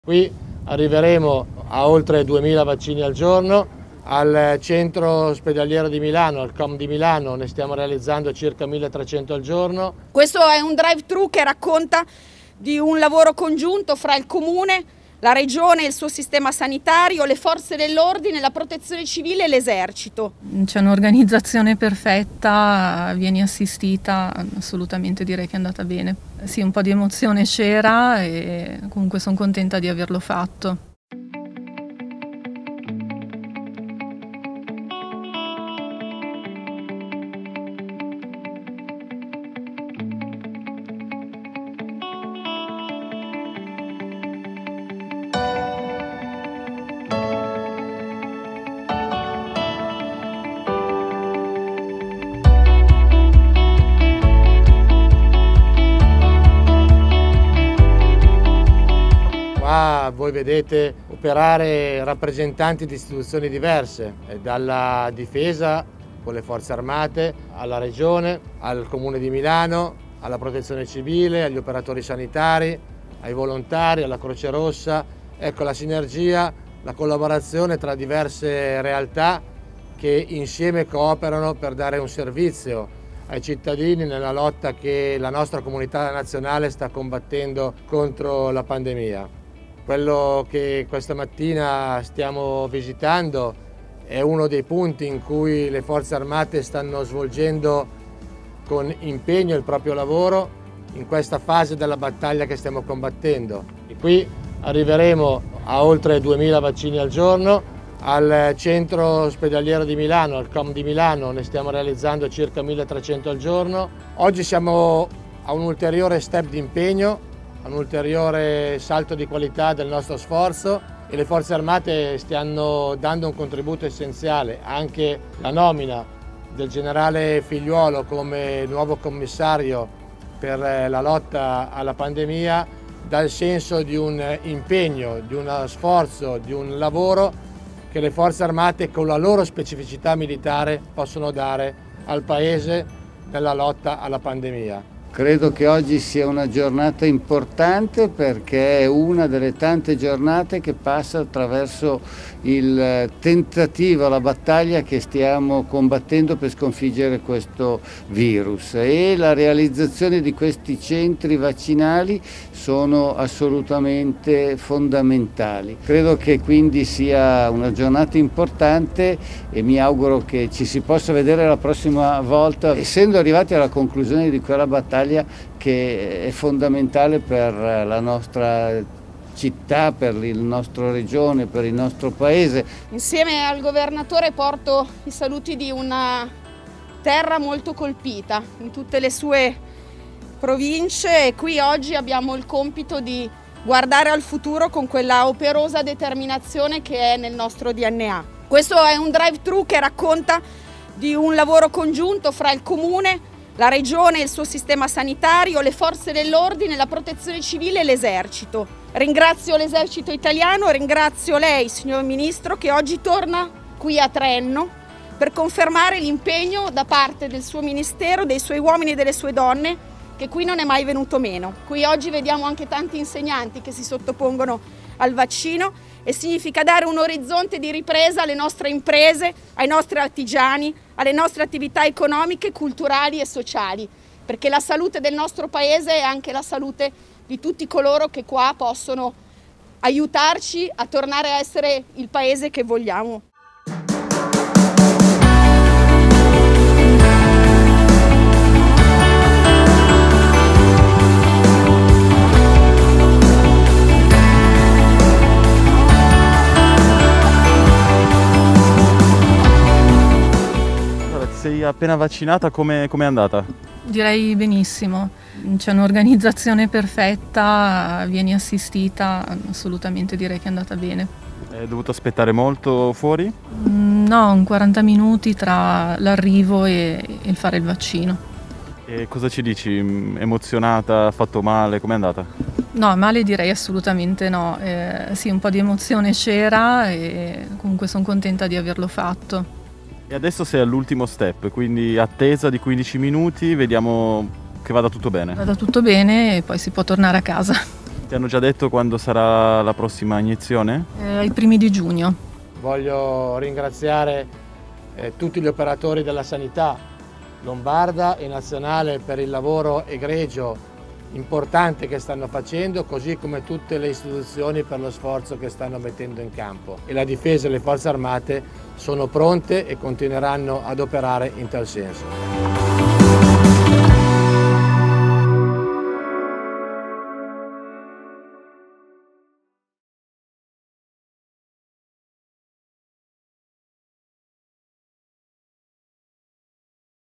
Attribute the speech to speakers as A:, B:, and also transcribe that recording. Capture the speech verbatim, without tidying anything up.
A: Qui arriveremo a oltre duemila vaccini al giorno. Al centro ospedaliero di Milano, al C O M di Milano, ne stiamo realizzando circa milletrecento al giorno.
B: Questo è un drive-thru che racconta di un lavoro congiunto fra il Comune, la Regione, il suo sistema sanitario, le forze dell'ordine, la protezione civile e l'esercito.
C: C'è un'organizzazione perfetta, vieni assistita, assolutamente direi che è andata bene. Sì, un po' di emozione c'era e comunque sono contenta di averlo fatto.
A: Qua voi vedete operare rappresentanti di istituzioni diverse, dalla difesa con le forze armate, alla regione, al comune di Milano, alla protezione civile, agli operatori sanitari, ai volontari, alla Croce Rossa. Ecco la sinergia, la collaborazione tra diverse realtà che insieme cooperano per dare un servizio ai cittadini nella lotta che la nostra comunità nazionale sta combattendo contro la pandemia. Quello che questa mattina stiamo visitando è uno dei punti in cui le forze armate stanno svolgendo con impegno il proprio lavoro in questa fase della battaglia che stiamo combattendo. E qui arriveremo a oltre duemila vaccini al giorno. Al centro ospedaliero di Milano, al C O M di Milano, ne stiamo realizzando circa milletrecento al giorno. Oggi siamo a un ulteriore step di impegno, un ulteriore salto di qualità del nostro sforzo e le forze armate stanno dando un contributo essenziale. Anche la nomina del generale Figliuolo come nuovo commissario per la lotta alla pandemia dà il senso di un impegno, di uno sforzo, di un lavoro che le forze armate con la loro specificità militare possono dare al Paese nella lotta alla pandemia.
D: Credo che oggi sia una giornata importante perché è una delle tante giornate che passa attraverso il tentativo, la battaglia che stiamo combattendo per sconfiggere questo virus, e la realizzazione di questi centri vaccinali sono assolutamente fondamentali. Credo che quindi sia una giornata importante e mi auguro che ci si possa vedere la prossima volta, essendo arrivati alla conclusione di quella battaglia che è fondamentale per la nostra città, per la nostra regione, per il nostro paese.
B: Insieme al governatore porto i saluti di una terra molto colpita in tutte le sue province, e qui oggi abbiamo il compito di guardare al futuro con quella operosa determinazione che è nel nostro D N A. Questo è un drive-thru che racconta di un lavoro congiunto fra il Comune, la Regione, il suo sistema sanitario, le forze dell'ordine, la protezione civile e l'esercito. Ringrazio l'esercito italiano, ringrazio lei, signor Ministro, che oggi torna qui a Trenno per confermare l'impegno da parte del suo Ministero, dei suoi uomini e delle sue donne, che qui non è mai venuto meno. Qui oggi vediamo anche tanti insegnanti che si sottopongono al vaccino, e significa dare un orizzonte di ripresa alle nostre imprese, ai nostri artigiani, alle nostre attività economiche, culturali e sociali, perché la salute del nostro Paese è anche la salute di tutti coloro che qua possono aiutarci a tornare a essere il Paese che vogliamo.
E: Sei appena vaccinata, come è andata?
C: Direi benissimo, c'è un'organizzazione perfetta, vieni assistita, assolutamente direi che è andata bene.
E: Hai dovuto aspettare molto fuori?
C: Mm, no, un quaranta minuti tra l'arrivo e il fare il vaccino.
E: E cosa ci dici? Emozionata? Ha fatto male? Com'è andata?
C: No, male direi assolutamente no. Eh, sì, un po' di emozione c'era e comunque sono contenta di averlo fatto.
E: E adesso sei all'ultimo step, quindi attesa di quindici minuti, vediamo che vada tutto bene.
C: Vada tutto bene e poi si può tornare a casa.
E: Ti hanno già detto quando sarà la prossima iniezione?
C: Eh, ai primi di giugno.
A: Voglio ringraziare eh, tutti gli operatori della sanità lombarda e nazionale per il lavoro egregio importante che stanno facendo, così come tutte le istituzioni per lo sforzo che stanno mettendo in campo. E la Difesa e le Forze Armate sono pronte e continueranno ad operare in tal senso.